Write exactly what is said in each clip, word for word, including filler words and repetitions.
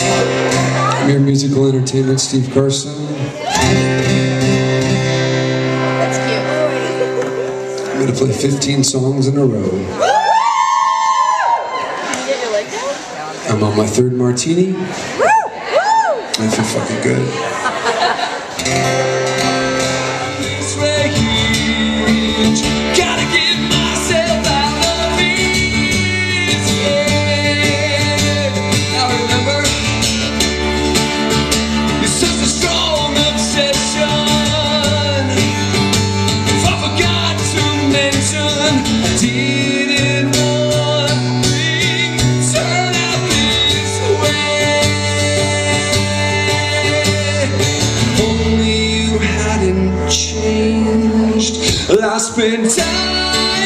I'm your musical entertainment, Steve Carson. That's cute. I'm going to play fifteen songs in a row. I'm on my third martini. I feel fucking good. Changed. I spent time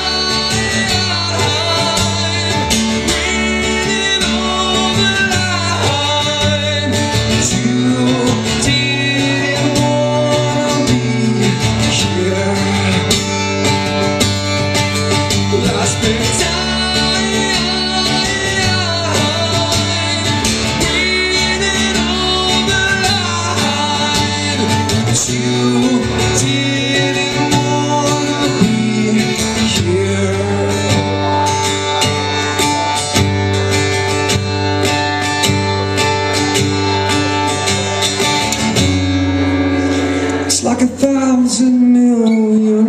waiting on the line. You didn't want me here. I spent time waiting on the line. You didn't wanna be here. It's like a thousand million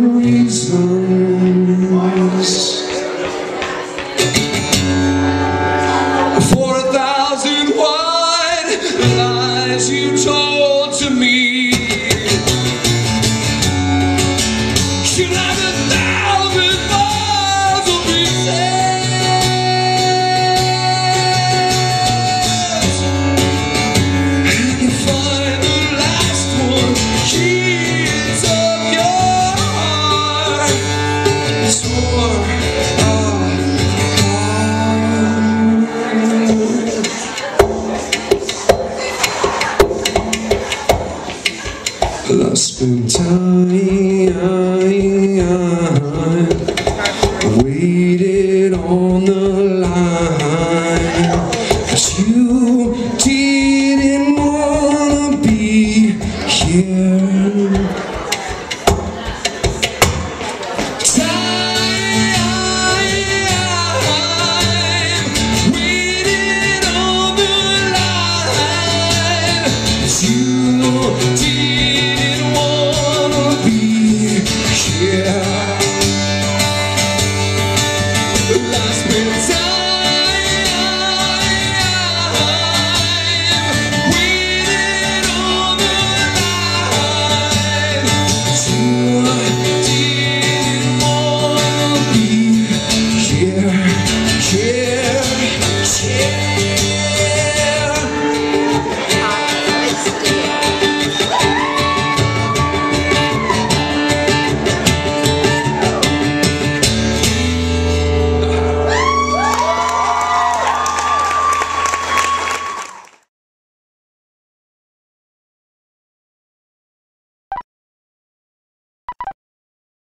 reasons for a thousand white lies you told to me. I spend time